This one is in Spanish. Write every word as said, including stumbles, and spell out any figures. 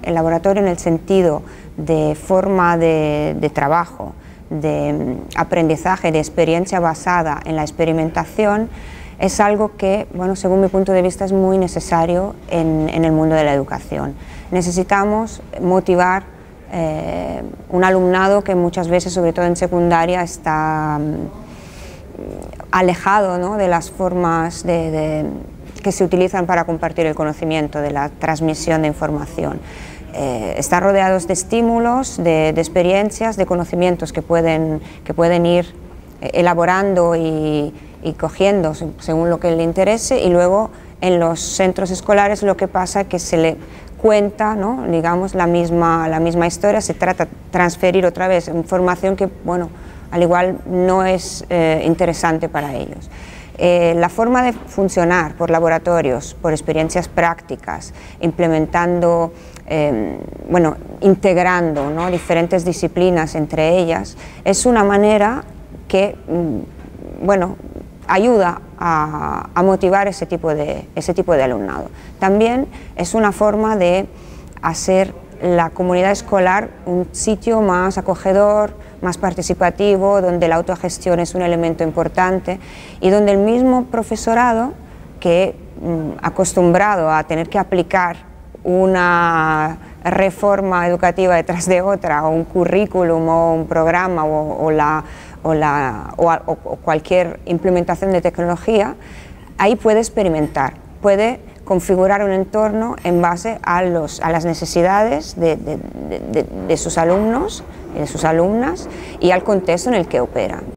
el laboratorio en el sentido de forma de, de trabajo, de aprendizaje, de experiencia basada en la experimentación, es algo que, bueno, según mi punto de vista, es muy necesario en, en el mundo de la educación. Necesitamos motivar eh, un alumnado que muchas veces, sobre todo en secundaria, está um, alejado, ¿no?, de las formas de, de, que se utilizan para compartir el conocimiento, de la transmisión de información. Eh, están rodeados de estímulos, de, de experiencias, de conocimientos que pueden, que pueden ir eh, elaborando y, y cogiendo según lo que le interese, y luego en los centros escolares lo que pasa es que se le cuenta, ¿no?, digamos, la misma, la misma historia, se trata de transferir otra vez información que, bueno, al igual no es eh, interesante para ellos. Eh, la forma de funcionar por laboratorios, por experiencias prácticas, implementando, eh, bueno, integrando, ¿no?, diferentes disciplinas entre ellas, es una manera que, bueno, ayuda a, a motivar ese tipo, de, ese tipo de alumnado. También es una forma de hacer la comunidad escolar un sitio más acogedor, más participativo, donde la autogestión es un elemento importante y donde el mismo profesorado, que mm, acostumbrado a tener que aplicar una reforma educativa detrás de otra, o un currículum, o un programa, o, o, la, o, la, o, o cualquier implementación de tecnología, ahí puede experimentar, puede configurar un entorno en base a, los, a las necesidades de, de, de, de sus alumnos y de sus alumnas y al contexto en el que opera.